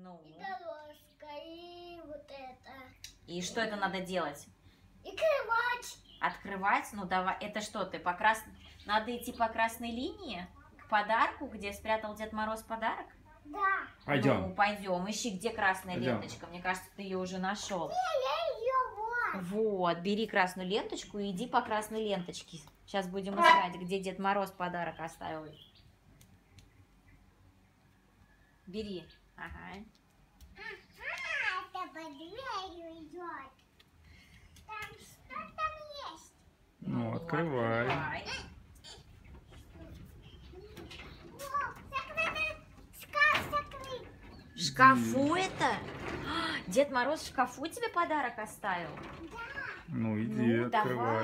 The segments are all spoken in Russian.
Ну. И дорожка, и вот это. И что это надо делать? И кровать. Открывать? Ну давай. Это что ты Надо идти по красной линии к подарку, где спрятал Дед Мороз подарок? Да. Пойдем. Ну, пойдем. Ищи, где красная Пойдем. ленточка. Мне кажется, ты ее уже нашел. Я ее вот. Вот, бери красную ленточку и иди по красной ленточке. Сейчас будем искать, где Дед Мороз подарок оставил. Бери. Ага. Ага, это под дверью идет. Там что там есть? Ну, открывай. Шкаф закрыть. В шкафу это? А, Дед Мороз в шкафу тебе подарок оставил? Ну, иди, Ну, открывай.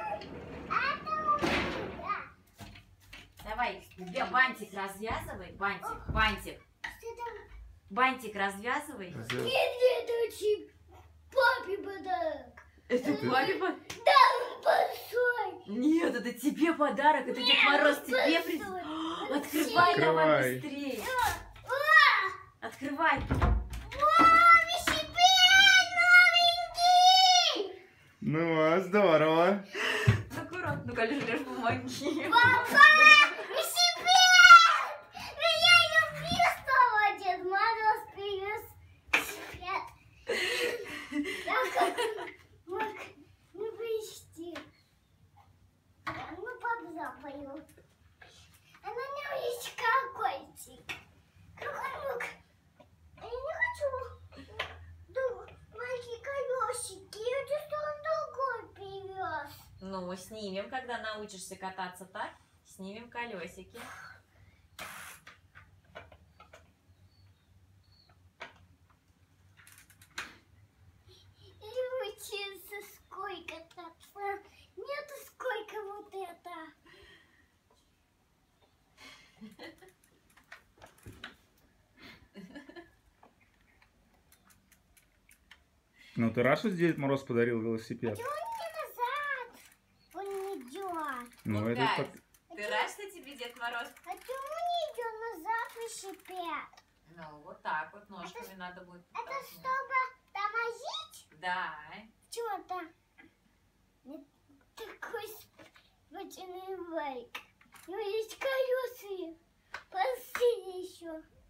Давай, бантик развязывай. Бантик. Что там? Бантик развязывай. Это очень папе подарок. Это папе подарок? Да, он большой. Нет, это тебе подарок. Это Дед Мороз тебе принес. Открывай давай Открывай. быстрее. Открывай. Ну, здорово. Аккуратно, Галюш, помоги. Папа, велосипед! Меня любил снова Дед Мороз привез велосипед. Так как мог не привезти. Ну, папа запою. А на нем есть колокольчик. Как он мог? Я не хочу. Маленькие колесики. Это что он другой привез. Ну, снимем, когда научишься кататься так. Снимем колесики. И учиться сколько кататься. Нету сколько вот это. Ну, ты рад, что Дед Мороз подарил велосипед? Он не назад. Он не идет. Ну, это Кать, так... ты рад, что тебе Дед Мороз? А почему не идет назад велосипед? Ну, вот так вот ножками надо будет. Это подтолкнуть. чтобы тормозить? Да. Чего-то. Такой спортивный байк. У него есть колеса. Посмотри еще.